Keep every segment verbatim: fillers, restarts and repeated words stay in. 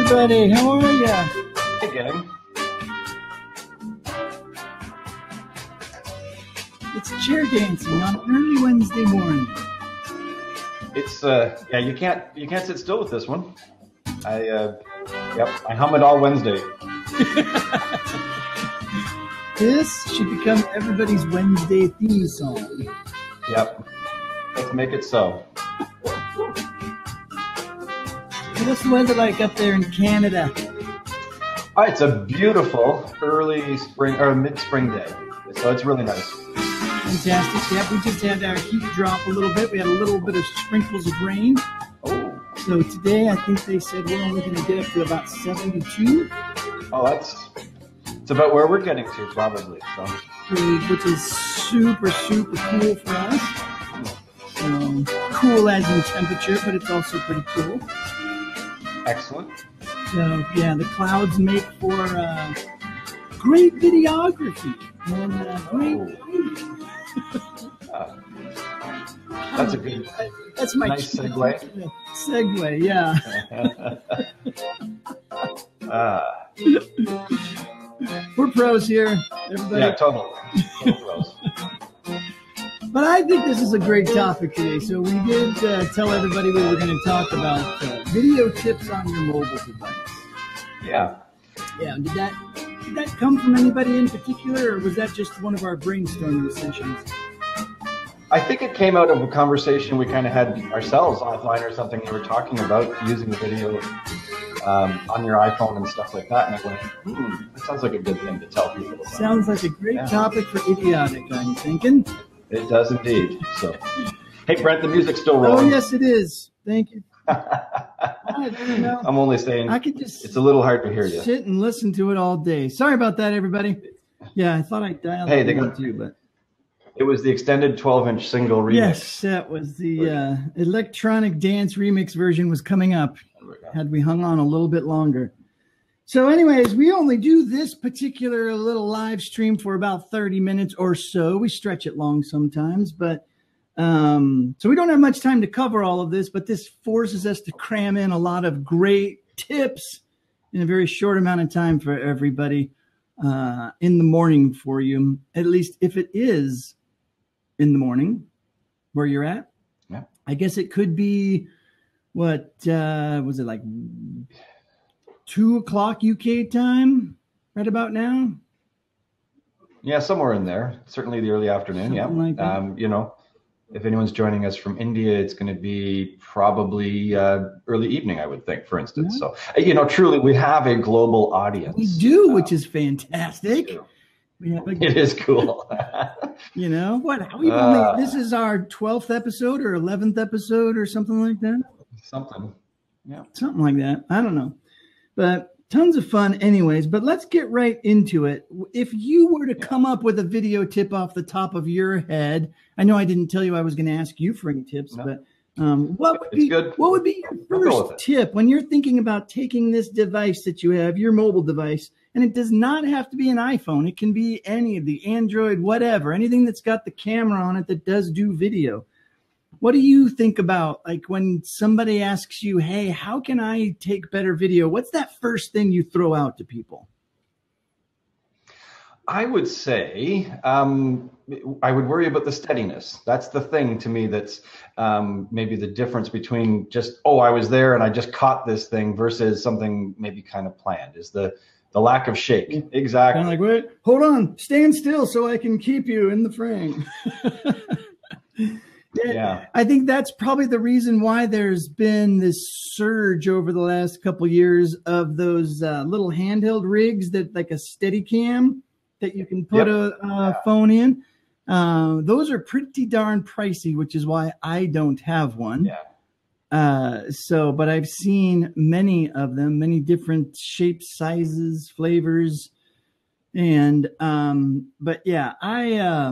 everybody. How are ya? Hey, gang. It's chair dancing on early Wednesday morning. It's uh, yeah, you can't you can't sit still with this one. I uh, yep, I hum it all Wednesday. This should become everybody's Wednesday theme song. Yep, let's make it so. What's the weather like up there in Canada? Oh, it's a beautiful early spring or mid-spring day, so it's really nice. Fantastic. Yeah, we just had our heat drop a little bit. We had a little bit of sprinkles of rain. Oh. So today, I think they said we're only going to get up to about seventy-two. Oh, that's it's about where we're getting to, probably. So, which is super, super cool for us. So cool as in temperature, but it's also pretty cool. Excellent. So yeah, the clouds make for uh, great videography and uh, great. Oh. uh, that's a good. That's my nice segue. Segue, yeah. uh, We're pros here, everybody. Yeah, totally. Total pros. But I think this is a great topic today. So we did uh, tell everybody we were going to talk about uh, video tips on your mobile device. Yeah. Yeah. Did that did that come from anybody in particular, or was that just one of our brainstorming sessions? I think it came out of a conversation we kind of had ourselves offline or something. We were talking about using the video um, on your iPhone and stuff like that. And I went, hmm, that sounds like a good thing to tell people about. Sounds like a great yeah. topic for idiotic, I'm thinking. It does indeed. So, hey, Brent, the music's still rolling. Oh, yes, it is. Thank you. I, you know, I'm only saying I could just it's a little hard to hear you. Sit and listen to it all day. Sorry about that, everybody. Yeah, I thought I dialed hey, it they got too, but it was the extended twelve inch single remix. Yes, that was the uh, electronic dance remix version was coming up. Had we hung on a little bit longer. So anyways, we only do this particular little live stream for about thirty minutes or so. We stretch it long sometimes, but um, so we don't have much time to cover all of this, but this forces us to cram in a lot of great tips in a very short amount of time for everybody uh, in the morning for you, at least if it is in the morning where you're at. Yeah. I guess it could be, what uh, was it, like two o'clock U K time right about now? Yeah, somewhere in there. Certainly the early afternoon. Something yeah. Like that. Um, you know, if anyone's joining us from India, it's going to be probably uh, early evening, I would think, for instance. Yeah. So, you know, truly, we have a global audience. We do, um, which is fantastic. We have a, it is cool. You know what? We uh, only, this is our twelfth episode or eleventh episode or something like that. Something. Yeah. Something like that. I don't know. But tons of fun anyways. But let's get right into it. If you were to come up with a video tip off the top of your head, I know I didn't tell you I was going to ask you for any tips, no. but um, what would it's be good. What would be your first tip when you're thinking about taking this device that you have, your mobile device, and it does not have to be an iPhone. It can be any of the Android, whatever, anything that's got the camera on it that does do video. What do you think about, like, when somebody asks you, hey, how can I take better video? What's that first thing you throw out to people? I would say um, I would worry about the steadiness. That's the thing to me that's um, maybe the difference between just, oh, I was there and I just caught this thing versus something maybe kind of planned is the, the lack of shake. Yeah. Exactly. Kind of like, wait, hold on, stand still so I can keep you in the frame. Yeah, yeah, I think that's probably the reason why there's been this surge over the last couple of years of those uh, little handheld rigs that like a Steadicam that you can put yep. a, a phone in. Uh, those are pretty darn pricey, which is why I don't have one. Yeah. Uh, so, but I've seen many of them, many different shapes, sizes, flavors, and um, but yeah, I. Uh,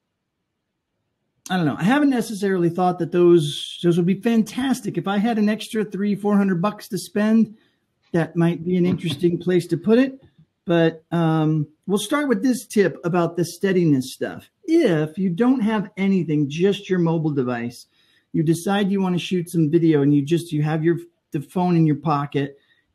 I don't know. I haven't necessarily thought that those those would be fantastic. If I had an extra three, four hundred bucks to spend, that might be an interesting place to put it. But um, we'll start with this tip about the steadiness stuff. If you don't have anything, just your mobile device, you decide you want to shoot some video, and you just you have your the phone in your pocket,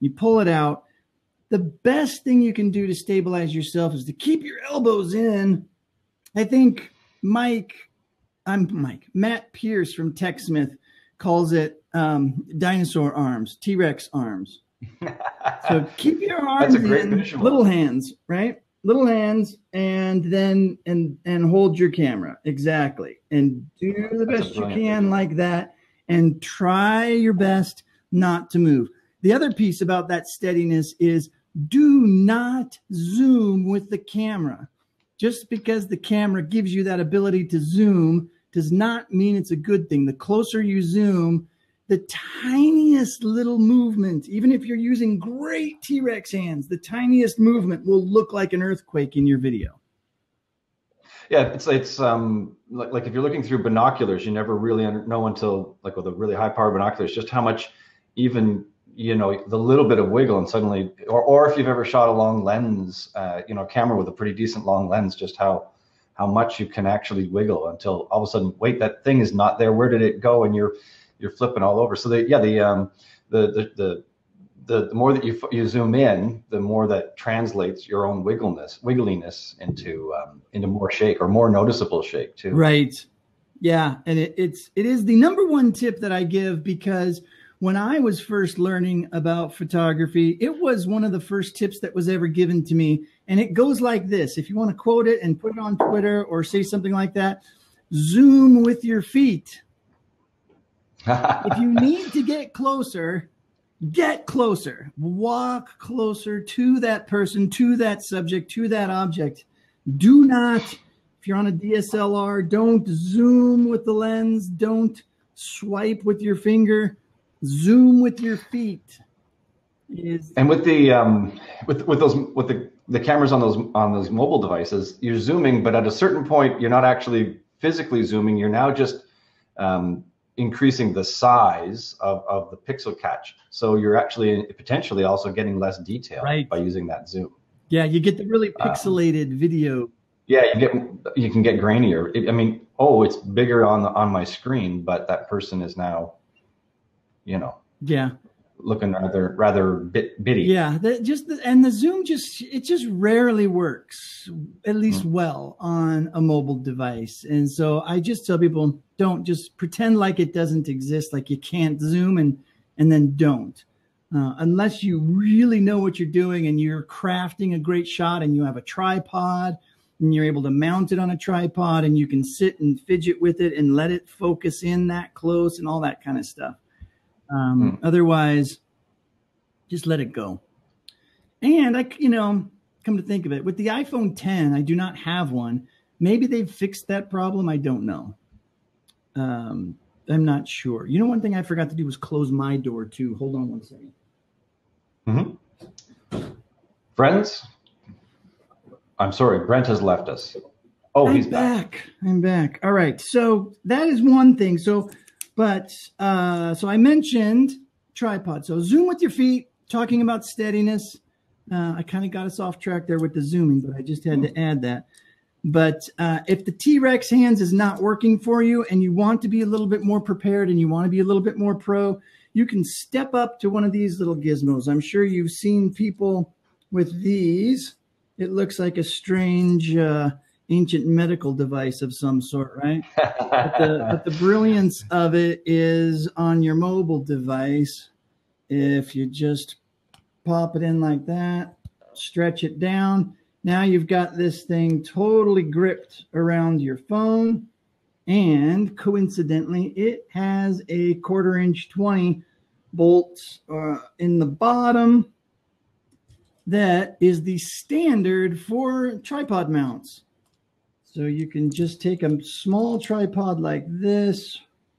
You pull it out. The best thing you can do to stabilize yourself is to keep your elbows in. I think Mike, I'm Mike, Matt Pierce from TechSmith calls it um, dinosaur arms, T-Rex arms. So keep your arms That's a great in, visual. little hands, right? Little hands, and then and and hold your camera exactly, and do the That's best you can visual. like that, and try your best not to move. The other piece about that steadiness is do not zoom with the camera. Just because the camera gives you that ability to zoom does not mean it's a good thing. The closer you zoom, the tiniest little movement, even if you're using great T-Rex hands, the tiniest movement will look like an earthquake in your video. Yeah, it's it's um like, like if you're looking through binoculars, you never really know until like with a really high power binoculars just how much even you know the little bit of wiggle and suddenly or or if you've ever shot a long lens, uh, you know, camera with a pretty decent long lens, just how how much you can actually wiggle until all of a sudden, wait, that thing is not there. Where did it go? And you're you're flipping all over. So the yeah the um the the the the, the more that you you zoom in, the more that translates your own wiggleness wiggliness into um, into more shake or more noticeable shake too. Right. Yeah, and it, it's it is the number one tip that I give, because when I was first learning about photography, it was one of the first tips that was ever given to me. And it goes like this. If you want to quote it and put it on Twitter or say something like that, zoom with your feet. If you need to get closer, get closer. Walk closer to that person, to that subject, to that object. Do not, if you're on a D S L R, don't zoom with the lens. Don't swipe with your finger. Zoom with your feet. Is and with the um, with with those with the the cameras on those on those mobile devices, you're zooming, but at a certain point, you're not actually physically zooming. You're now just um, increasing the size of, of the pixel catch. So you're actually potentially also getting less detail right. by using that zoom. Yeah, you get the really pixelated um, video. Yeah, you get you can get grainier. I mean, oh, it's bigger on the on my screen, but that person is now, you know, yeah, looking rather rather bit bitty. Yeah, that just the, and the zoom just it just rarely works, at least mm-hmm. well, on a mobile device. And so I just tell people, don't just pretend like it doesn't exist, like you can't zoom, and and then don't. Uh, unless you really know what you're doing and you're crafting a great shot and you have a tripod and you're able to mount it on a tripod and you can sit and fidget with it and let it focus in that close and all that kind of stuff. Um, hmm. Otherwise, just let it go. And I, you know, come to think of it, with the iPhone ten, I do not have one. Maybe they've fixed that problem. I don't know. Um, I'm not sure. You know, one thing I forgot to do was close my door too. Hold on one second. Mm-hmm. Friends, I'm sorry, Brent has left us. Oh, I'm he's back. back. I'm back. All right. So that is one thing. So, but, uh, so I mentioned tripod. So zoom with your feet, talking about steadiness. Uh, I kind of got us off track there with the zooming, but I just had to add that. But uh, if the T-Rex hands is not working for you and you want to be a little bit more prepared and you want to be a little bit more pro, you can step up to one of these little gizmos. I'm sure you've seen people with these. It looks like a strange uh, ancient medical device of some sort, right? but, the, but the brilliance of it is on your mobile device. If you just pop it in like that, stretch it down, now you've got this thing totally gripped around your phone. And coincidentally, it has a quarter inch twenty bolts uh, in the bottom. That is the standard for tripod mounts. So you can just take a small tripod like this,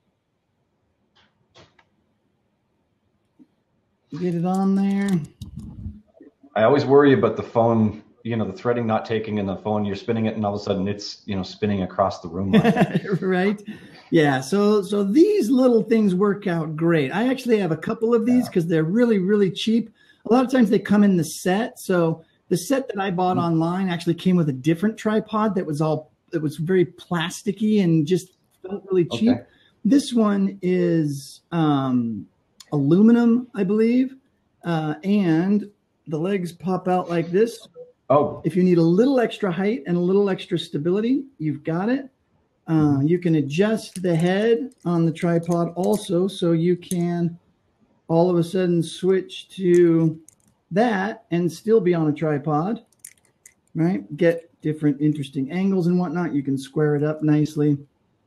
get it on there. I always worry about the phone, you know, the threading not taking in the phone. You're spinning it and all of a sudden it's, you know, spinning across the room. Right. Yeah. So, so these little things work out great. I actually have a couple of these because yeah. they're really, really cheap. A lot of times they come in the set. So the set that I bought mm-hmm. online actually came with a different tripod that was all, it was very plasticky and just felt really cheap. Okay. This one is um, aluminum, I believe. uh, and the legs pop out like this. Oh, if you need a little extra height and a little extra stability, you've got it. Uh, you can adjust the head on the tripod also, so you can all of a sudden switch to that and still be on a tripod, right? Get different interesting angles and whatnot. You can square it up nicely.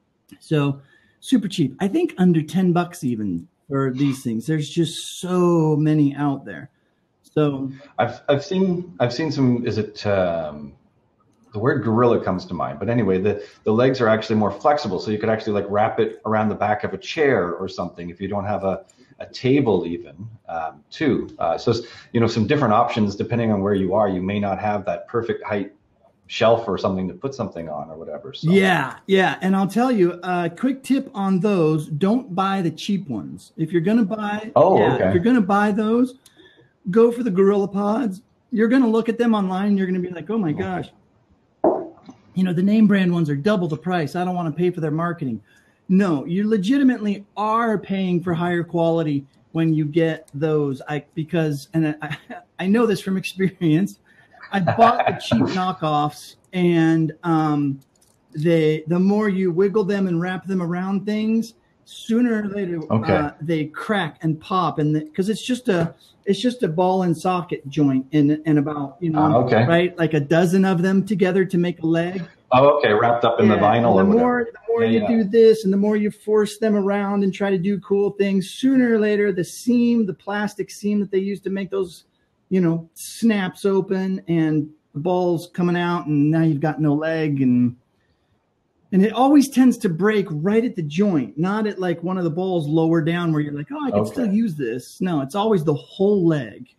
So super cheap. I think under ten bucks even for these things. There's just so many out there. So I've I've seen I've seen some. Is it um, the word gorilla comes to mind? But anyway, the the legs are actually more flexible, so you could actually like wrap it around the back of a chair or something if you don't have a a table even um, too. Uh, so you know, some different options depending on where you are. You may not have that perfect height shelf or something to put something on or whatever. So. Yeah, yeah. And I'll tell you a uh, quick tip on those: don't buy the cheap ones. If you're gonna buy, oh, yeah, okay. if you're gonna buy those, go for the GorillaPods. You're gonna look at them online. And you're gonna be like, oh my gosh, you know, the name brand ones are double the price. I don't want to pay for their marketing. No, you legitimately are paying for higher quality when you get those. I because and I, I know this from experience. I bought the cheap knockoffs, and um, they the more you wiggle them and wrap them around things, sooner or later okay. uh, they crack and pop, and because it's just a it's just a ball and socket joint, and and about you know uh, okay. right like a dozen of them together to make a leg. Oh, okay, wrapped up in yeah, the vinyl. And the or more whatever. the more yeah, you yeah. do this, and the more you force them around and try to do cool things, sooner or later the seam, the plastic seam that they use to make those, you know, snaps open and the ball's coming out, and now you've got no leg, and and it always tends to break right at the joint, not at like one of the balls lower down where you're like, oh, I can okay. still use this. No, it's always the whole leg.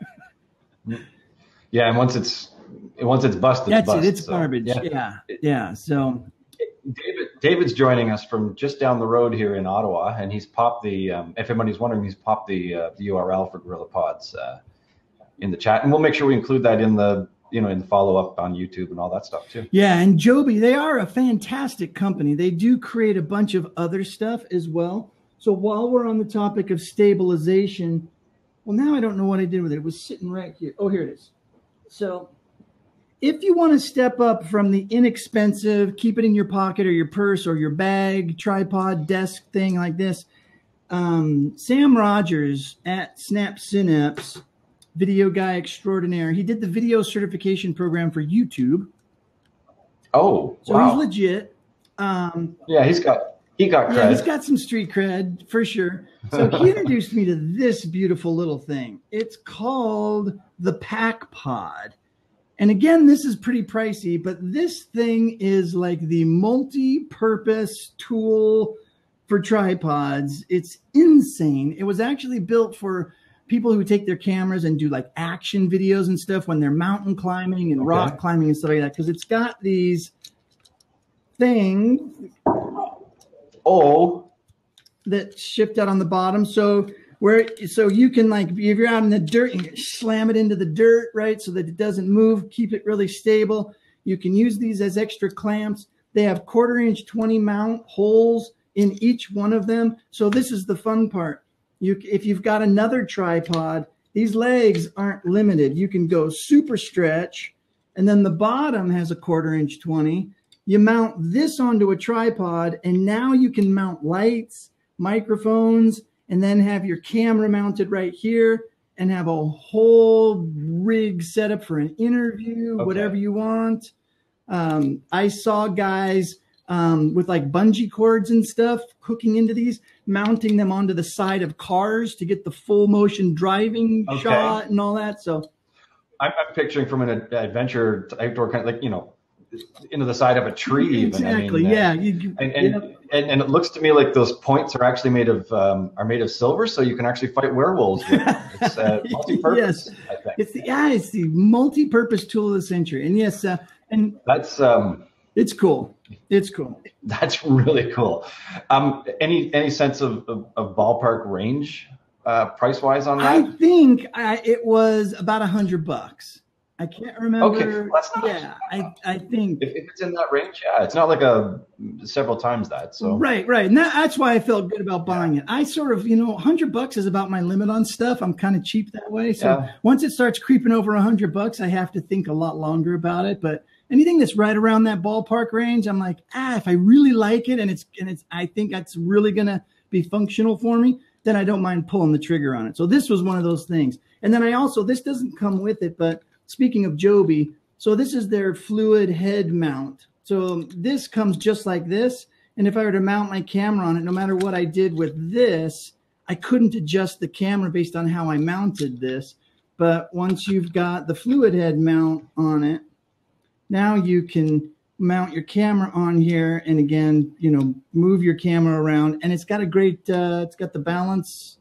Yeah, and once it's once it's busted, that's bust, it. It's so, garbage. Yeah. yeah, yeah. So David, David's joining us from just down the road here in Ottawa, and he's popped the. Um, if anybody's wondering, he's popped the uh, the U R L for GorillaPods uh, in the chat, and we'll make sure we include that in the you know in the follow up on YouTube and all that stuff too. Yeah, and Joby, they are a fantastic company. They do create a bunch of other stuff as well. So while we're on the topic of stabilization, well, now I don't know what I did with it. It was sitting right here. Oh, here it is. So if you want to step up from the inexpensive, keep it in your pocket or your purse or your bag, tripod, desk thing like this, um, Sam Rogers at Snap Synapse, video guy extraordinaire, he did the video certification program for YouTube. Oh, so wow. he's legit. Um, yeah, he's got he got cred. Yeah, he's got some street cred for sure. So he introduced me to this beautiful little thing. It's called the Pack Pod. And again, this is pretty pricey, but this thing is like the multi-purpose tool for tripods. It's insane. It was actually built for people who take their cameras and do like action videos and stuff when they're mountain climbing and okay. rock climbing and stuff like that. Because it's got these things oh that shift out on the bottom. So where so you can like if you're out in the dirt, you can slam it into the dirt, right? So that it doesn't move, keep it really stable. You can use these as extra clamps. They have quarter inch twenty mount holes in each one of them. So this is the fun part. You, if you've got another tripod, these legs aren't limited. You can go super stretch, and then the bottom has a quarter inch twenty. You mount this onto a tripod, and now you can mount lights, microphones, and then have your camera mounted right here and have a whole rig set up for an interview, okay. whatever you want. Um, I saw guys um, with like bungee cords and stuff hooking into these, mounting them onto the side of cars to get the full motion driving okay. shot and all that. So I'm, I'm picturing from an adventure outdoor kind of like, you know, into the side of a tree even. Exactly. I mean, yeah. Uh, you, you, and, and, yeah. and and it looks to me like those points are actually made of um, are made of silver, so you can actually fight werewolves with them. It's uh, multi-purpose. Yes. I think. It's the yeah, it's the multi-purpose tool of the century. And yes, uh, and that's um, it's cool. It's cool. That's really cool. Um, any any sense of, of, of ballpark range uh, price wise on that? I think I, it was about a hundred bucks. I can't remember. Okay, well, that's not yeah, I, I think if, if it's in that range, yeah, it's not like a several times that. So right, right, and that, that's why I felt good about buying yeah. it. I sort of, you know, a hundred bucks is about my limit on stuff. I'm kind of cheap that way. So yeah. once it starts creeping over a hundred bucks, I have to think a lot longer about it. But anything that's right around that ballpark range, I'm like, ah, if I really like it and it's and it's, I think that's really gonna be functional for me, then I don't mind pulling the trigger on it. So this was one of those things. And then I also, this doesn't come with it, but speaking of Joby, so this is their fluid head mount. So this comes just like this. And if I were to mount my camera on it, no matter what I did with this, I couldn't adjust the camera based on how I mounted this. But once you've got the fluid head mount on it, now you can mount your camera on here and again, you know, move your camera around. And it's got a great, uh, it's got the balance,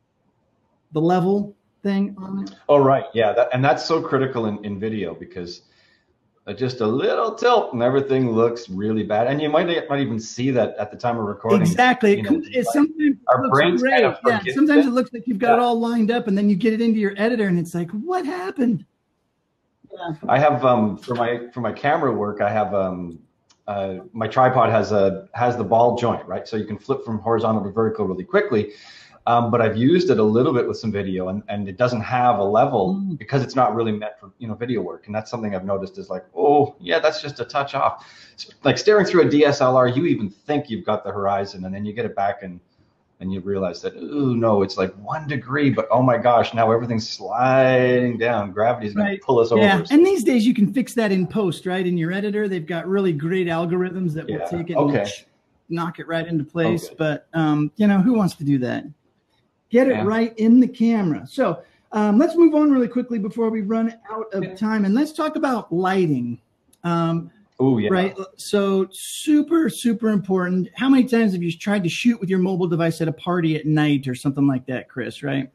the level thing on it. Oh, right. Yeah. That, and that's so critical in, in video because just a little tilt and everything looks really bad. And you might not even see that at the time of recording. Exactly. You know, it's sometimes our it brains great. kind of yeah. Sometimes it. it looks like you've got yeah. it all lined up and then you get it into your editor and it's like, what happened? Yeah. I have um for my for my camera work, I have um uh my tripod has a has the ball joint, right? So you can flip from horizontal to vertical really quickly. Um, but I've used it a little bit with some video, and, and it doesn't have a level mm. because it's not really meant for you know video work. And that's something I've noticed is like, oh yeah, that's just a touch off. Like staring through a D S L R, you even think you've got the horizon, and then you get it back and and you realize that oh no, it's like one degree, but oh my gosh, now everything's sliding down. Gravity's going right. to pull us yeah. over. So. And these days you can fix that in post, right? In your editor, they've got really great algorithms that will yeah. take it okay. and knock it right into place. Okay. But um, you know, who wants to do that? Get it yeah. right in the camera. So um, let's move on really quickly before we run out of time. And let's talk about lighting. Um, oh, yeah. Right. So super, super important. How many times have you tried to shoot with your mobile device at a party at night or something like that, Chris, right?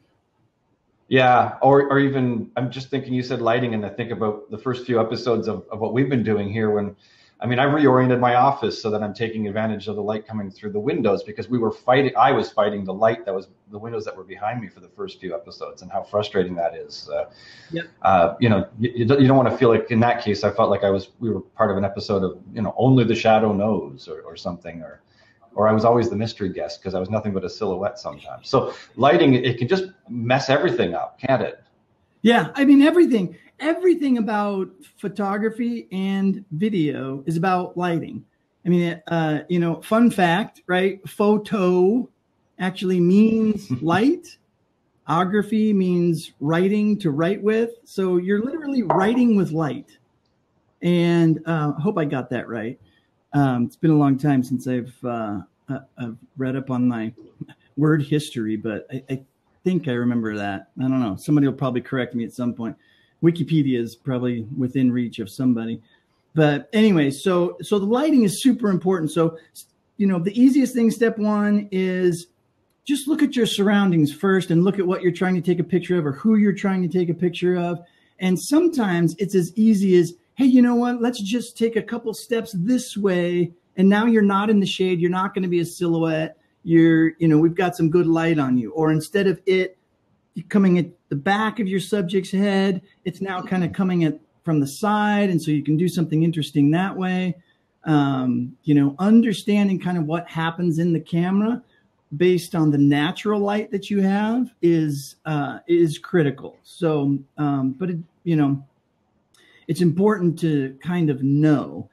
Yeah. Or, or even, I'm just thinking you said lighting, and I think about the first few episodes of, of what we've been doing here when, I mean, I reoriented my office so that I'm taking advantage of the light coming through the windows because we were fighting. I was fighting the light that was the windows that were behind me for the first few episodes, and how frustrating that is. Uh, yep. uh, you know, you, you don't want to feel like in that case, I felt like I was, we were part of an episode of, you know, Only the Shadow Knows or, or something, or, or I was always the mystery guest because I was nothing but a silhouette sometimes. So lighting, it can just mess everything up, can't it? Yeah. I mean, everything. Everything about photography and video is about lighting. I mean, uh, you know, fun fact, right? Photo actually means light. Ography means writing, to write with. So you're literally writing with light. And uh, I hope I got that right. Um, it's been a long time since I've, uh, uh, I've read up on my word history, but I, I think I remember that. I don't know. Somebody will probably correct me at some point. Wikipedia is probably within reach of somebody. But anyway, so so the lighting is super important. So, you know, the easiest thing, step one, is just look at your surroundings first and look at what you're trying to take a picture of or who you're trying to take a picture of. And sometimes it's as easy as, hey, you know what, let's just take a couple steps this way. And now you're not in the shade. You're not going to be a silhouette. You're, you know, we've got some good light on you. Or instead of it coming at the back of your subject's head, it's now kind of coming at from the side. And so you can do something interesting that way. Um, you know, understanding kind of what happens in the camera based on the natural light that you have is, uh, is critical. So, um, but it, you know, it's important to kind of know.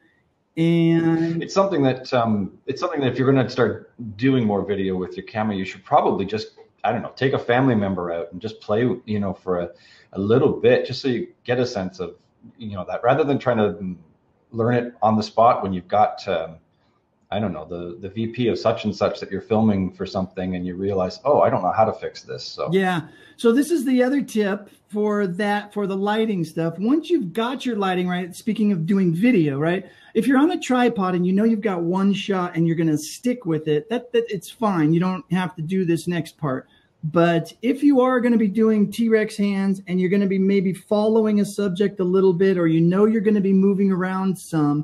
And it's something that, um, it's something that if you're going to start doing more video with your camera, you should probably just, I don't know, take a family member out and just play, you know, for a, a little bit, just so you get a sense of, you know, that rather than trying to learn it on the spot when you've got, um, I don't know, the, the V P of such and such that you're filming for something and you realize, oh, I don't know how to fix this. So, yeah. So this is the other tip for that, for the lighting stuff. Once you've got your lighting right, speaking of doing video, right? If you're on a tripod and you know you've got one shot and you're going to stick with it, that, that it's fine. You don't have to do this next part. But if you are going to be doing T-Rex hands and you're going to be maybe following a subject a little bit, or you know you're going to be moving around some,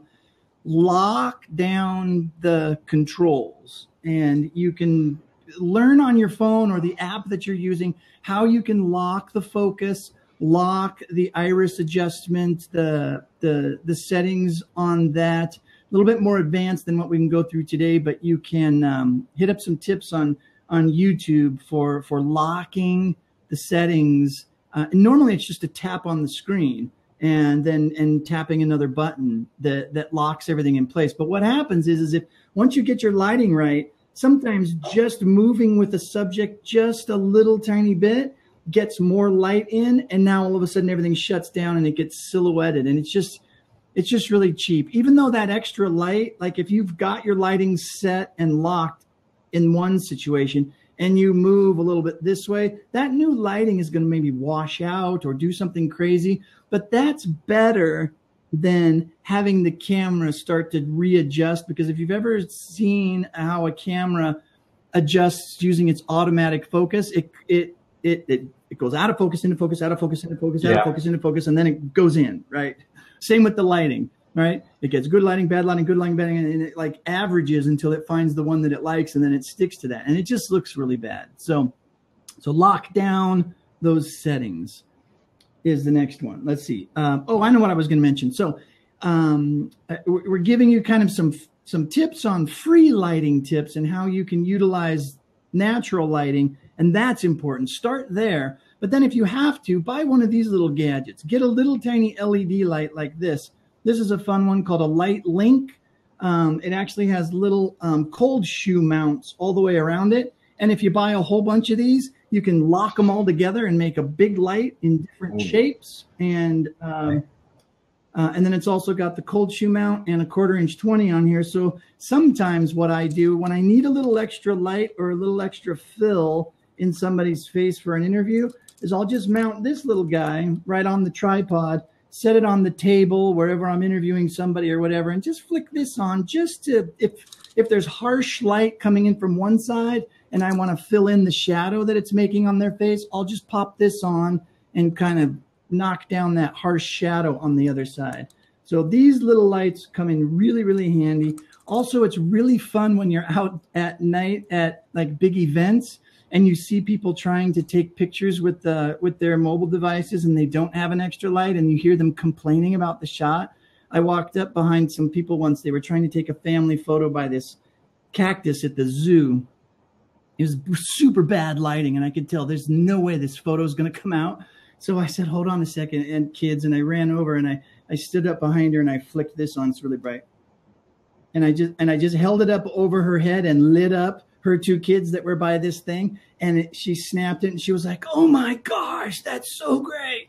lock down the controls. And you can learn on your phone or the app that you're using how you can lock the focus, lock, the iris adjustment, the, the, the settings on that. A little bit more advanced than what we can go through today, but you can um, hit up some tips on, on YouTube for, for locking the settings. Uh, and normally it's just a tap on the screen and then and tapping another button that, that locks everything in place. But what happens is, is if once you get your lighting right, sometimes just moving with the subject just a little tiny bit gets more light in, and now all of a sudden everything shuts down and it gets silhouetted, and it's just it's just really cheap. Even though that extra light, like if you've got your lighting set and locked in one situation and you move a little bit this way, that new lighting is going to maybe wash out or do something crazy, but that's better than having the camera start to readjust. Because if you've ever seen how a camera adjusts using its automatic focus, it it it it, it goes out of focus, into focus, out of focus, into focus, out yeah. of focus, into focus, and then it goes in, right? Same with the lighting, right? It gets good lighting, bad lighting, good lighting, bad lighting, and it like averages until it finds the one that it likes, and then it sticks to that, and it just looks really bad. So, so lock down those settings is the next one. Let's see. Um, oh, I know what I was going to mention. So, um, we're giving you kind of some some tips on free lighting tips and how you can utilize natural lighting, and that's important. Start there. But then if you have to, buy one of these little gadgets. Get a little tiny L E D light like this. This is a fun one called a Light Link. Um, it actually has little um, cold shoe mounts all the way around it. And if you buy a whole bunch of these, you can lock them all together and make a big light in different Ooh. shapes. And um, uh, and then it's also got the cold shoe mount and a quarter inch twenty on here. So sometimes what I do when I need a little extra light or a little extra fill in somebody's face for an interview is I'll just mount this little guy right on the tripod, set it on the table wherever I'm interviewing somebody or whatever, and just flick this on just to, if if there's harsh light coming in from one side and I want to fill in the shadow that it's making on their face, I'll just pop this on and kind of knock down that harsh shadow on the other side. So these little lights come in really, really handy. Also, it's really fun when you're out at night at like big events and you see people trying to take pictures with the with their mobile devices and they don't have an extra light and you hear them complaining about the shot. I walked up behind some people once. They were trying to take a family photo by this cactus at the zoo. It was super bad lighting, and I could tell there's no way this photo is going to come out. So I said, hold on a second, and kids, and I ran over and I, I stood up behind her and I flicked this on. It's really bright. And I just and I just held it up over her head and lit up her two kids that were by this thing, and it, she snapped it and she was like, oh my gosh, that's so great.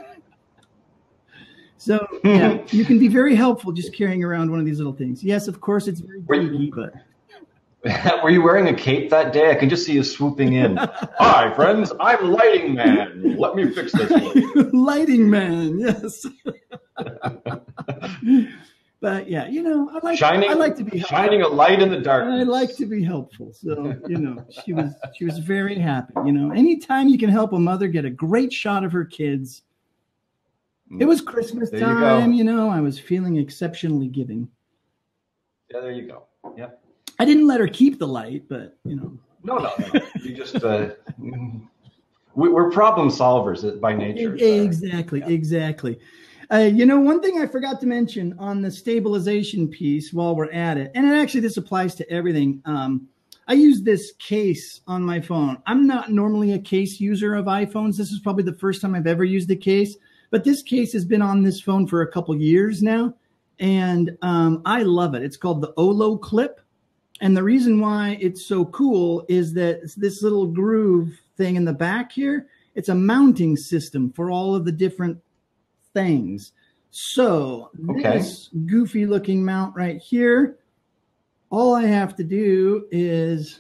So yeah, you can be very helpful just carrying around one of these little things. Yes, of course it's very geeky, but were you wearing a cape that day? I can just see you swooping in. Hi friends, I'm Lighting Man. Let me fix this for you. Lighting Man, yes. But yeah, you know, I like shining, I like to be helpful. Shining a light in the darkness. I like to be helpful. So, you know, she was she was very happy. You know, anytime you can help a mother get a great shot of her kids. It was Christmas there time, you, you know, I was feeling exceptionally giving. Yeah, there you go. Yeah. I didn't let her keep the light, but you know. No, no, no. You just uh we, we're problem solvers by nature. Exactly, yeah. exactly. Uh, you know, one thing I forgot to mention on the stabilization piece while we're at it, and it actually this applies to everything. Um, I use this case on my phone. I'm not normally a case user of iPhones. This is probably the first time I've ever used a case, but this case has been on this phone for a couple years now, and um, I love it. It's called the Olo Clip, and the reason why it's so cool is that it's this little groove thing in the back here. It's a mounting system for all of the different things. So okay. This goofy looking mount right here, all I have to do is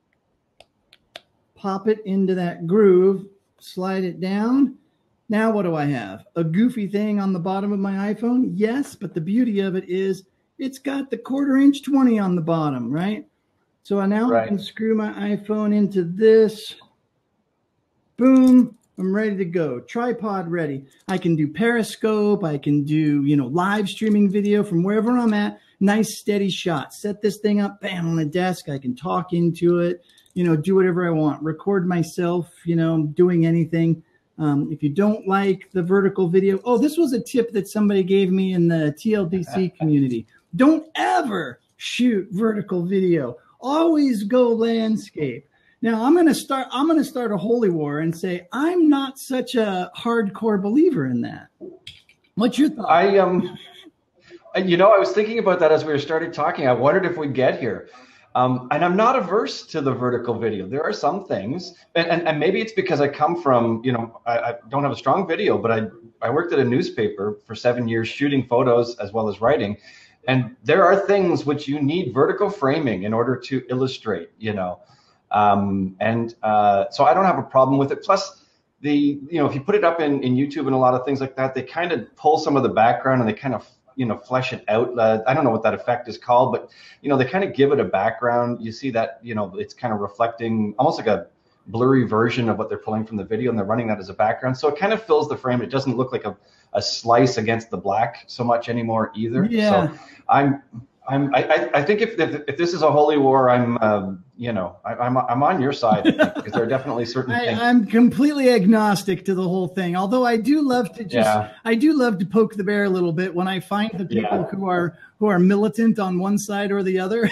pop it into that groove, slide it down. Now what do I have? A goofy thing on the bottom of my iPhone? Yes, but the beauty of it is it's got the quarter inch twenty on the bottom, right? So I now right. I can screw my iPhone into this. Boom. I'm ready to go. Tripod ready. I can do Periscope. I can do, you know, live streaming video from wherever I'm at. Nice steady shot. Set this thing up, bam, on the desk. I can talk into it, you know, do whatever I want. Record myself, you know, doing anything. Um, if you don't like the vertical video, oh, this was a tip that somebody gave me in the T L D C community. Don't ever shoot vertical video. Always go landscape. Now I'm going to start, I'm going to start a holy war and say, I'm not such a hardcore believer in that. What's your thought? I, um, you know, I was thinking about that as we were started talking. I wondered if we'd get here. Um, and I'm not averse to the vertical video. There are some things, and, and, and maybe it's because I come from, you know, I, I don't have a strong video, but I, I worked at a newspaper for seven years shooting photos as well as writing. And there are things which you need vertical framing in order to illustrate, you know. Um, and uh, so I don't have a problem with it. Plus, the, you know, if you put it up in, in YouTube and a lot of things like that, they kind of pull some of the background and they kind of, you know, flesh it out. Uh, I don't know what that effect is called, but, you know, they kind of give it a background. You see that, you know, it's kind of reflecting almost like a blurry version of what they're pulling from the video, and they're running that as a background. So it kind of fills the frame. It doesn't look like a, a slice against the black so much anymore either. Yeah. So I'm, I'm, I, I think if, if if this is a holy war, I'm, um, you know, I, I'm I'm on your side, because there are definitely certain I, things. I'm completely agnostic to the whole thing. Although I do love to just, Yeah. I do love to poke the bear a little bit when I find the people Yeah. who are who are militant on one side or the other.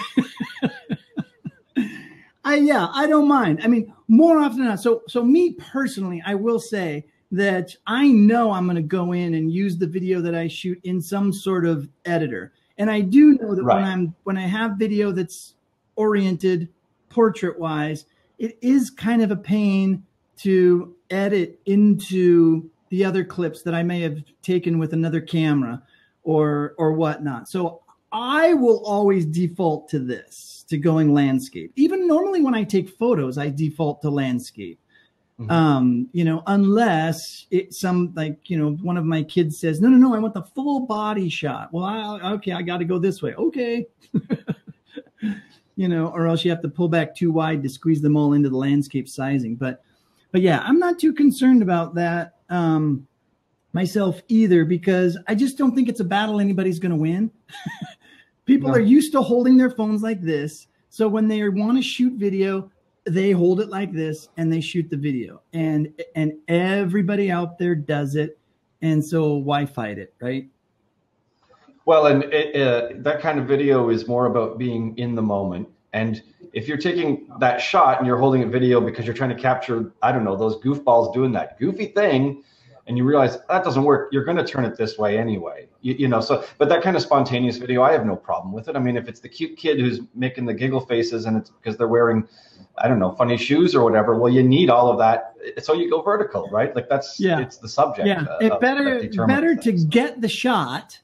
I yeah, I don't mind. I mean, more often than not. So so me personally, I will say that I know I'm going to go in and use the video that I shoot in some sort of editor. And I do know that Right. when I'm when I have video that's oriented portrait wise, it is kind of a pain to edit into the other clips that I may have taken with another camera or or whatnot. So I will always default to this, to going landscape. Even normally when I take photos, I default to landscape. Mm-hmm. Um, you know, unless it's some, like, you know, one of my kids says, no, no, no, I want the full body shot. Well, I, okay, I got to go this way. Okay. You know, or else you have to pull back too wide to squeeze them all into the landscape sizing. But, but yeah, I'm not too concerned about that um, myself either, because I just don't think it's a battle anybody's going to win. People no. are used to holding their phones like this. So when they want to shoot video, they hold it like this and they shoot the video, and and everybody out there does it. And so why fight it, right? Well, and it, uh, that kind of video is more about being in the moment. And if you're taking that shot and you're holding a video because you're trying to capture, I don't know, those goofballs doing that goofy thing, and you realize that doesn't work, you're going to turn it this way anyway. You, you know, so, but that kind of spontaneous video, I have no problem with it. I mean, if it's the cute kid who's making the giggle faces and it's because they're wearing, I don't know, funny shoes or whatever, well, you need all of that. So you go vertical, right? Like that's, yeah. it's the subject. Yeah, uh, it better, better things. to get the shot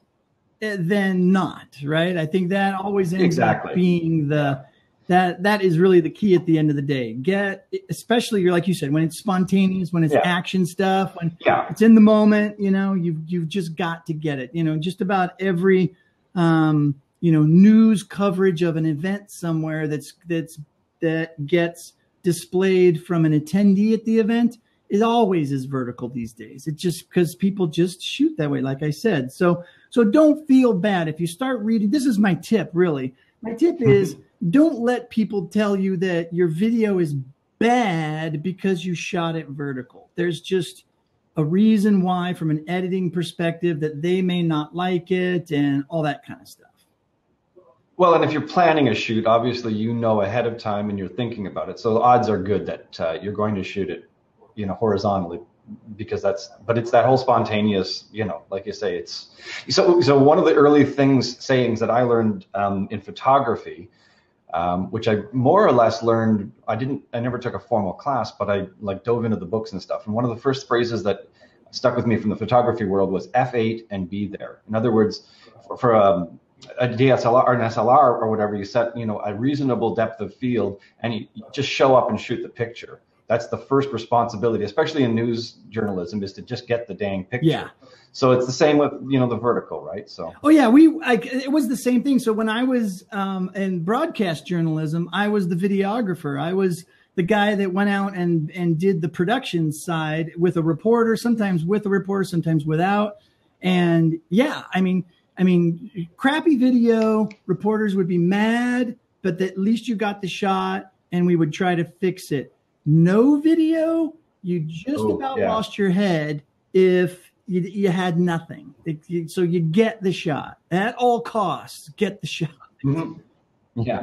than not, right? I think that always ends exactly. up being the, that, that is really the key at the end of the day. Get, especially you're like you said, when it's spontaneous, when it's yeah. action stuff, when yeah. it's in the moment, you know, you've, you've just got to get it. You know, just about every, um, you know, news coverage of an event somewhere that's, that's, that gets displayed from an attendee at the event, it always is vertical these days. It's just because people just shoot that way, like I said. So, so don't feel bad if you start reading. This is my tip, really. My tip is don't let people tell you that your video is bad because you shot it vertical. There's just a reason why, from an editing perspective, that they may not like it and all that kind of stuff. Well, and if you're planning a shoot, obviously you know ahead of time and you're thinking about it. So the odds are good that uh, you're going to shoot it, you know, horizontally, because that's, but it's that whole spontaneous, you know, like you say, it's, so, so one of the early things, sayings that I learned um, in photography, um, which I more or less learned, I didn't, I never took a formal class, but I like dove into the books and stuff. And one of the first phrases that stuck with me from the photography world was F eight and be there. In other words, for, for um, a D S L R or an S L R or whatever, you set, you know, a reasonable depth of field and you just show up and shoot the picture. That's the first responsibility, especially in news journalism, is to just get the dang picture. Yeah. So it's the same with, you know, the vertical, right? So. Oh yeah, we like it was the same thing. So when I was um, in broadcast journalism, I was the videographer. I was the guy that went out and and did the production side with a reporter, sometimes with a reporter, sometimes without. And yeah, I mean. I mean, crappy video, reporters would be mad, but at least you got the shot and we would try to fix it. No video, You just oh, about yeah. lost your head if you, you had nothing. It, you, so you get the shot at all costs. Get the shot. Mm-hmm. Yeah.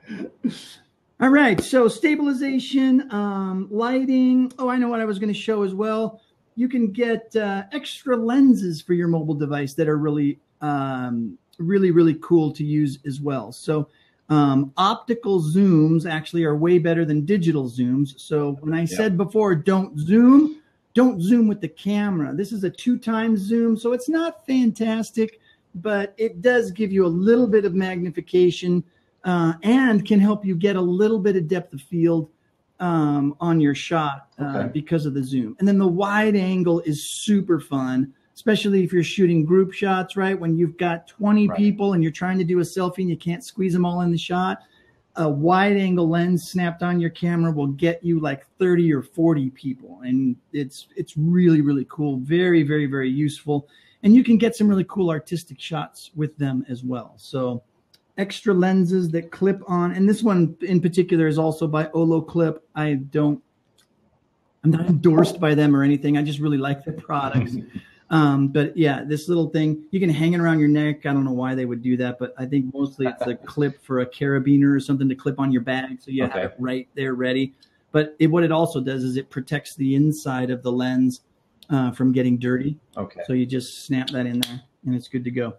All right. So stabilization, um, lighting. Oh, I know what I was going to show as well. You can get uh, extra lenses for your mobile device that are really, um, really, really cool to use as well. So um, optical zooms actually are way better than digital zooms. So when I said yeah. before, don't zoom, don't zoom with the camera. This is a two times zoom. So it's not fantastic, but it does give you a little bit of magnification uh, and can help you get a little bit of depth of field um, on your shot uh, okay. because of the zoom. And then the wide angle is super fun, especially if you're shooting group shots, right? When you've got twenty right. people and you're trying to do a selfie and you can't squeeze them all in the shot, a wide angle lens snapped on your camera will get you like thirty or forty people. And it's, it's really, really cool. Very, very, very useful. And you can get some really cool artistic shots with them as well. So extra lenses that clip on. And this one in particular is also by Olloclip. I don't, I'm not endorsed by them or anything. I just really like their products. Um, but yeah, this little thing, you can hang it around your neck. I don't know why they would do that, but I think mostly it's a clip for a carabiner or something to clip on your bag. So you okay. have it right there ready. But it, what it also does is it protects the inside of the lens uh, from getting dirty. Okay. So you just snap that in there and it's good to go.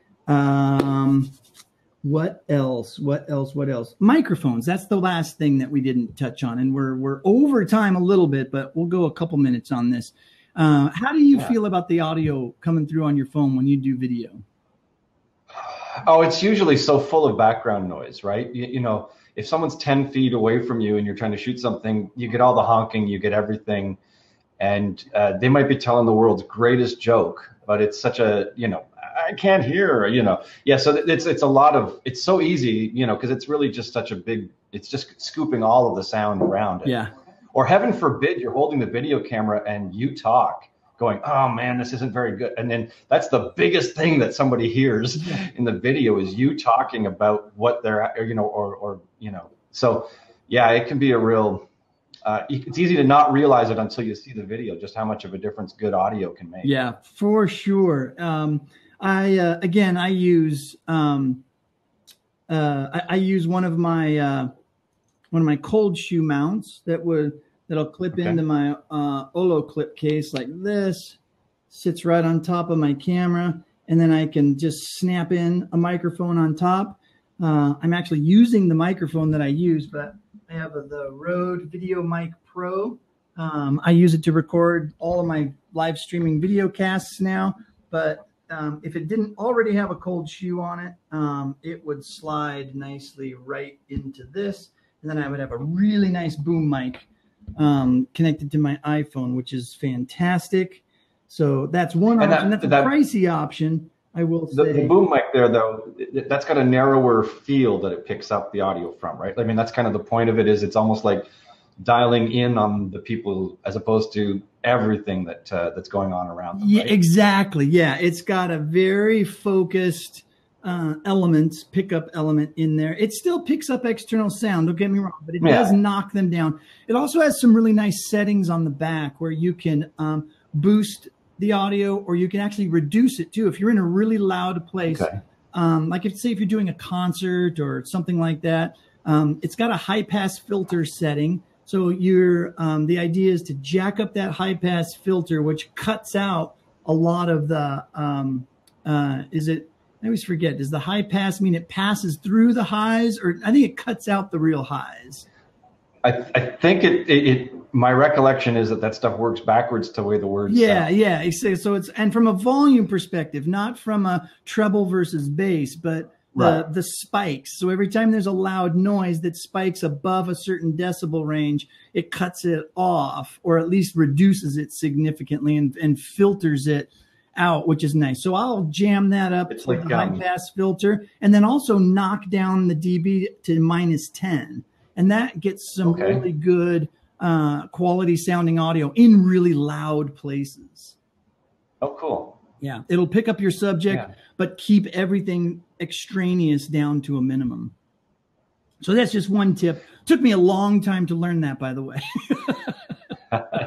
Um, what else? What else? What else? Microphones. That's the last thing that we didn't touch on. And we're, we're over time a little bit, but we'll go a couple minutes on this. Uh, how do you yeah. feel about the audio coming through on your phone when you do video? Oh, it's usually so full of background noise, right? You, you know, if someone's ten feet away from you and you're trying to shoot something, you get all the honking, you get everything. And uh, they might be telling the world's greatest joke, but it's such a, you know, I can't hear, you know. Yeah, so it's it's a lot of, it's so easy, you know, because it's really just such a big, it's just scooping all of the sound around it. Yeah. Or heaven forbid, you're holding the video camera and you talk, going, oh man, this isn't very good. And then that's the biggest thing that somebody hears in the video is you talking about what they're, you know, or, or you know. So yeah, it can be a real, uh, it's easy to not realize it until you see the video, just how much of a difference good audio can make. Yeah, for sure. Um, I, uh, again, I use, um, uh, I, I use one of my, uh, one of my cold shoe mounts that would, that'll clip okay. into my uh, Olloclip case like this, sits right on top of my camera. And then I can just snap in a microphone on top. Uh, I'm actually using the microphone that I use, but I have a, the Rode VideoMic Pro. Um, I use it to record all of my live streaming video casts now, but Um, if it didn't already have a cold shoe on it, um, it would slide nicely right into this. And then I would have a really nice boom mic um, connected to my iPhone, which is fantastic. So that's one and option. That, that's a that, pricey option, I will the, say. The boom mic there, though, that's got a narrower field that it picks up the audio from, right? I mean, that's kind of the point of it is it's almost like dialing in on the people as opposed to everything that uh, that's going on around them. Yeah, right? Exactly. Yeah, it's got a very focused uh, elements, pickup element in there. It still picks up external sound, don't get me wrong, but it yeah. does knock them down. It also has some really nice settings on the back where you can um, boost the audio or you can actually reduce it too. If you're in a really loud place, okay. um, like if say if you're doing a concert or something like that, um, it's got a high pass filter setting. So you're, um, the idea is to jack up that high pass filter, which cuts out a lot of the, um, uh, is it, I always forget, does the high pass mean it passes through the highs or I think it cuts out the real highs? I, I think it, it, it, my recollection is that that stuff works backwards to the way the words Yeah, sound. yeah. So it's, and from a volume perspective, not from a treble versus bass, but the, right. the spikes. So every time there's a loud noise that spikes above a certain decibel range, it cuts it off or at least reduces it significantly and, and filters it out, which is nice. So I'll jam that up it's to like, the high um, pass filter and then also knock down the D B to minus ten. And that gets some okay. really good uh, quality sounding audio in really loud places. Oh, cool. Yeah, it'll pick up your subject, yeah. but keep everything extraneous down to a minimum. So that's just one tip. Took me a long time to learn that, by the way.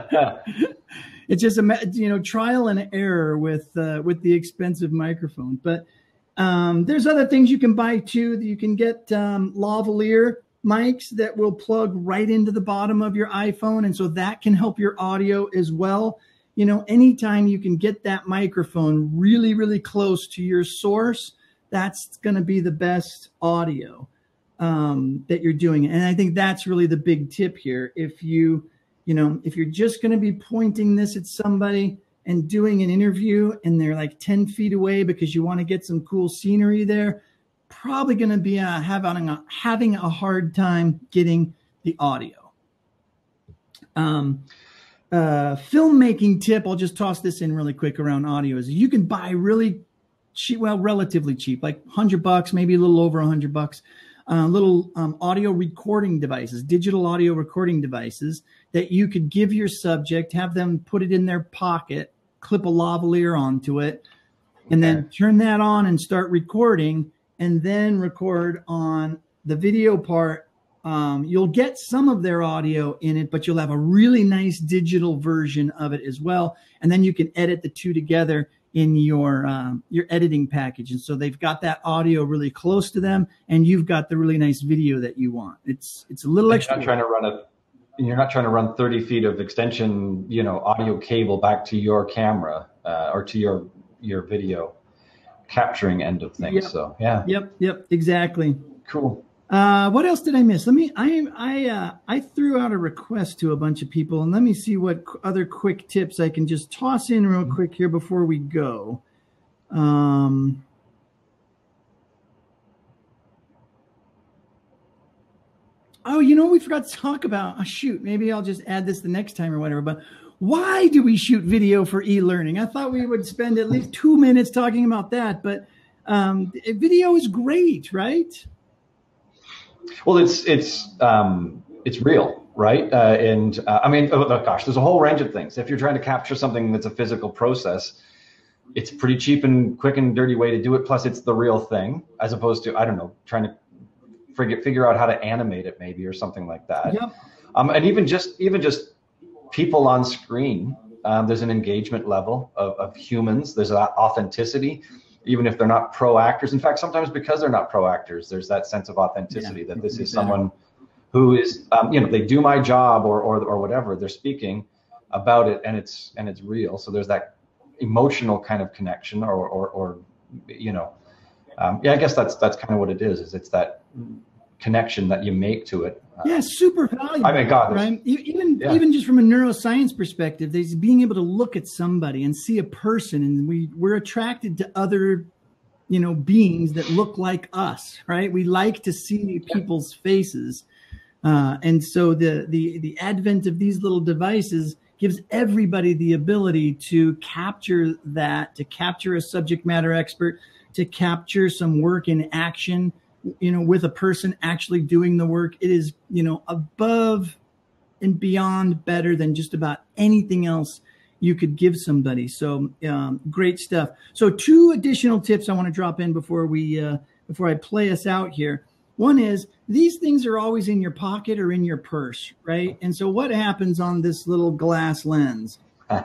It's just a, you know, trial and error with uh, with the expensive microphone. But um, there's other things you can buy too. You can get um, lavalier mics that will plug right into the bottom of your iPhone, and so that can help your audio as well. You know, anytime you can get that microphone really, really close to your source, that's going to be the best audio um, that you're doing. And I think that's really the big tip here. If you, you know, if you're just going to be pointing this at somebody and doing an interview and they're like ten feet away because you want to get some cool scenery there, probably going to be uh, having, a, having a hard time getting the audio. Um, uh, filmmaking tip, I'll just toss this in really quick around audio, is you can buy really cheap, well, relatively cheap, like a hundred bucks, maybe a little over a hundred bucks, uh, little um, audio recording devices, digital audio recording devices that you could give your subject, have them put it in their pocket, clip a lavalier onto it, and okay. then turn that on and start recording, and then record on the video part. Um, you'll get some of their audio in it, but you'll have a really nice digital version of it as well. And then you can edit the two together in your um, your editing package. And so they've got that audio really close to them, and you've got the really nice video that you want. It's it's a little you're extra. Not trying to run a, you're not trying to run thirty feet of extension, you know, audio cable back to your camera uh, or to your your video capturing end of things. Yep. So yeah. Yep. Yep. Exactly. Cool. Uh, what else did I miss? Let me, I, I, uh, I threw out a request to a bunch of people, and let me see what other quick tips I can just toss in real quick here before we go. Um, oh, you know, we forgot to talk about, oh, shoot, maybe I'll just add this the next time or whatever, but why do we shoot video for e-learning? I thought we would spend at least two minutes talking about that, but, um, video is great, right? Well, it's it's um, it's real, right? Uh, and uh, I mean, oh, gosh, there's a whole range of things. If you're trying to capture something that's a physical process, it's a pretty cheap and quick and dirty way to do it. Plus, it's the real thing, as opposed to, I don't know, trying to figure figure out how to animate it maybe or something like that. Yep. Um, and even just even just people on screen, um, there's an engagement level of, of humans. There's that authenticity. Even if they're not pro actors. In fact, sometimes because they're not pro actors, there's that sense of authenticity yeah, that this is someone who is, um, you know, they do my job or, or or whatever. They're speaking about it, and it's and it's real. So there's that emotional kind of connection, or or, or you know, um, yeah. I guess that's that's kind of what it is. Is it's that connection that you make to it. Yeah, super valuable. I mean, God, right? Even yeah. even just from a neuroscience perspective, there's being able to look at somebody and see a person, and we we're attracted to other, you know, beings that look like us, right? We like to see people's faces, uh, and so the the the advent of these little devices gives everybody the ability to capture that, to capture a subject matter expert, to capture some work in action, you know, with a person actually doing the work. It is, you know, above and beyond better than just about anything else you could give somebody. So um, great stuff. So two additional tips I want to drop in before we, uh, before I play us out here. One is these things are always in your pocket or in your purse, right? And so what happens on this little glass lens?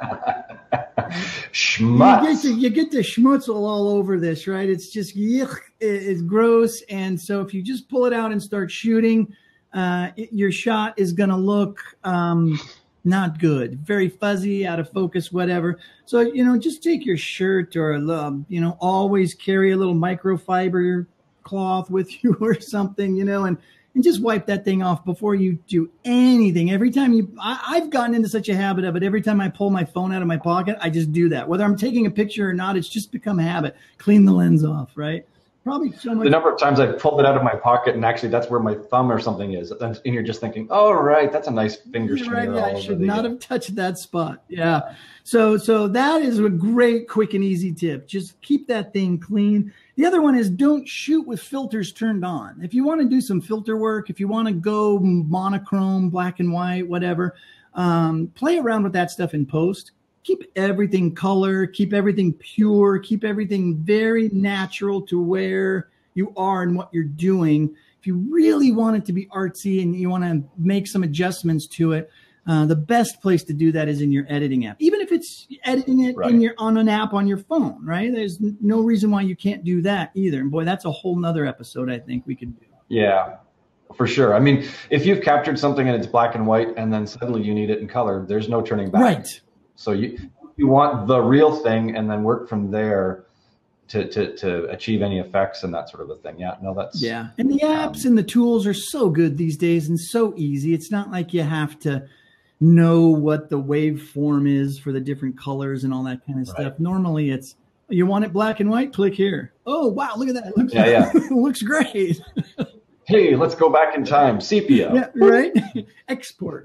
Schmutz. You get, to, you get the schmutzel all over this, right? It's just yuck, it's gross. And so if you just pull it out and start shooting, uh, it, your shot is going to look um, not good, very fuzzy, out of focus, whatever. So, you know, just take your shirt or, um, you know, always carry a little microfiber cloth with you or something, you know, and and just wipe that thing off before you do anything. Every time you, I, I've gotten into such a habit of it. Every time I pull my phone out of my pocket, I just do that. Whether I'm taking a picture or not, it's just become a habit. Clean the lens off, right? Probably so much. The number of times I've pulled it out of my pocket and actually that's where my thumb or something is. And you're just thinking, oh, right, that's a nice finger You're smear. right, yeah, all I should over not the, have touched that spot. Yeah. So, so that is a great, quick and easy tip. Just keep that thing clean. The other one is don't shoot with filters turned on. If you want to do some filter work, if you want to go monochrome, black and white, whatever, um, play around with that stuff in post. Keep everything color, keep everything pure, keep everything very natural to where you are and what you're doing. If you really want it to be artsy and you want to make some adjustments to it, Uh, the best place to do that is in your editing app, even if it's editing it right. in your on an app on your phone, right? There's n- no reason why you can't do that either. And boy, that's a whole nother episode I think we could do. Yeah, for sure. I mean, if you've captured something and it's black and white and then suddenly you need it in color, there's no turning back. Right. So you you want the real thing and then work from there to to to achieve any effects and that sort of a thing. Yeah, no, that's yeah. And the apps um, and the tools are so good these days and so easy. It's not like you have to know what the waveform is for the different colors and all that kind of right. stuff. Normally it's, you want it black and white, click here. Oh, wow, look at that. It looks, yeah, yeah. it looks great. Hey, let's go back in time. Sepia. Yeah, right? Export.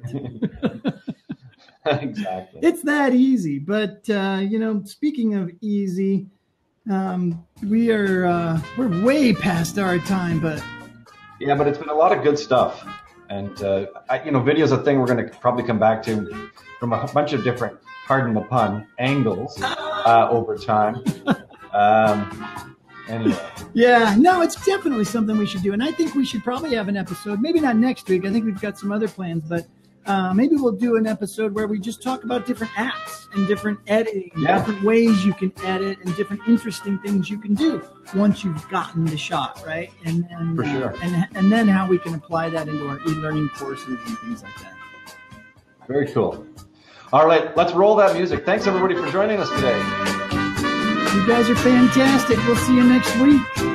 Exactly. It's that easy. But, uh, you know, speaking of easy, um, we are, uh, we're way past our time, but. Yeah, but it's been a lot of good stuff. And, uh, I, you know, video is a thing we're going to probably come back to from a bunch of different, pardon the pun, angles uh, over time. Um, anyway. Yeah, no, it's definitely something we should do. And I think we should probably have an episode, maybe not next week. I think we've got some other plans, but uh, maybe we'll do an episode where we just talk about different apps and different editing, yeah. different ways you can edit and different interesting things you can do once you've gotten the shot, right? And then, For sure. Uh, and, and then how we can apply that into our e-learning courses and things like that. Very cool. All right, let's roll that music. Thanks, everybody, for joining us today. You guys are fantastic. We'll see you next week.